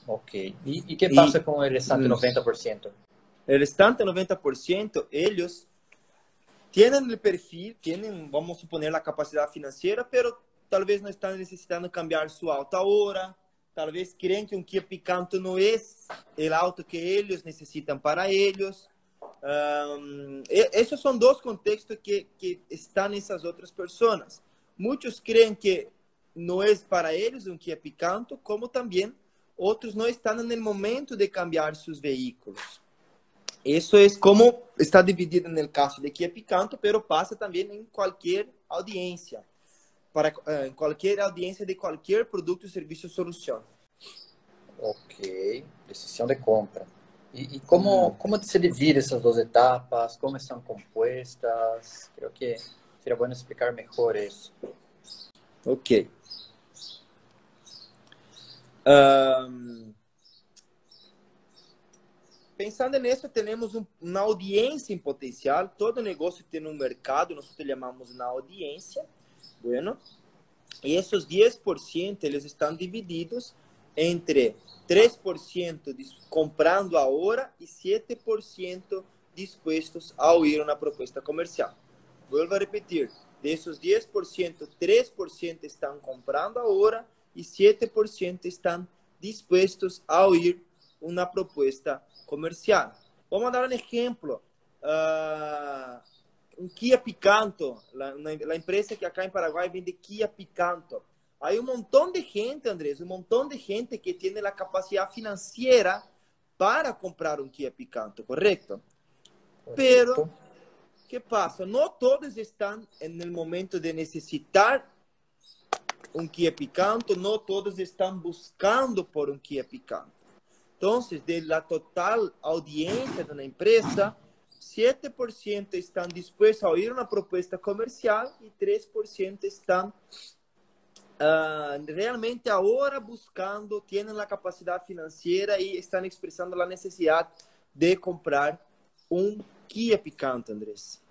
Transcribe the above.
Ok. ¿Y qué Y pasa con el restante 90%? el restante 90%, ellos tienen el perfil, tienen, vamos a suponer, la capacidad financiera, pero tal vez no están necesitando cambiar su auto ahora, tal vez creen que un Kia Picanto no es el auto que ellos necesitan para ellos. Esos son dos contextos que están esas otras personas. Muchos creen que no es para ellos un Kia Picanto, como también otros no están en el momento de cambiar sus vehículos. Eso es como está dividido en el caso de Kia Picanto, pero pasa también en cualquier audiencia, en cualquier audiencia de cualquier producto, servicio o solución. Ok, decisión de compra. ¿Y cómo se divide esas dos etapas? ¿Cómo están compuestas? Creo que sería bueno explicar mejor eso. Ok. Um, Pensando nisso, temos uma audiência em potencial. Todo negócio tem um mercado, nós chamamos uma audiência. Bueno, e esses 10% eles estão divididos entre 3% comprando agora e 7% dispostos a ouvir uma proposta comercial. Vuelvo a repetir, desses 10%, 3% estão comprando agora e 7% estão dispostos a ouvir uma proposta comercial. Vamos a dar un ejemplo. Un Kia Picanto, la empresa que acá en Paraguay vende Kia Picanto. Hay un montón de gente, Andrés, un montón de gente que tiene la capacidad financiera para comprar un Kia Picanto, ¿correcto? Pero, Correcto. ¿qué pasa? No todos están en el momento de necesitar un Kia Picanto, no todos están buscando por un Kia Picanto. Entonces, de la total audiencia de una empresa, 7% están dispuestos a oír una propuesta comercial y 3% están realmente ahora buscando, tienen la capacidad financiera y están expresando la necesidad de comprar un Kia Picanto, Andrés.